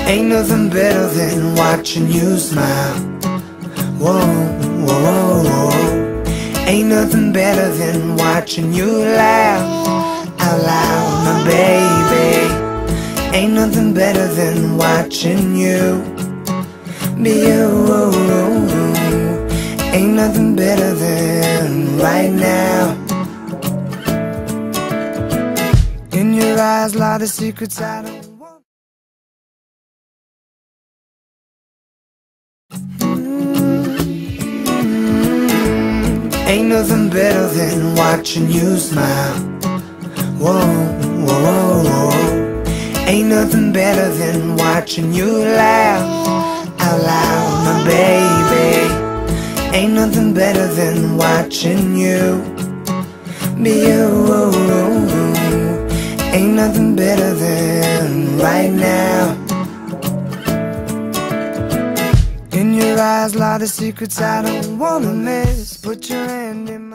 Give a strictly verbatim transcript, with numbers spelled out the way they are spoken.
Ain't nothing better than watching you smile. Whoa, whoa, whoa, whoa. Ain't nothing better than watching you laugh out loud, my baby. Ain't nothing better than watching you be you. Ain't nothing better than right now. In your eyes lie the secrets I don't want. Ain't nothing better than watching you smile. Whoa, whoa, whoa, whoa. Ain't nothing better than watching you laugh out loud, my baby. Ain't nothing better than watching you be you. Ain't nothing better than right now. In your eyes lie the secrets I don't wanna miss. Put your hand in my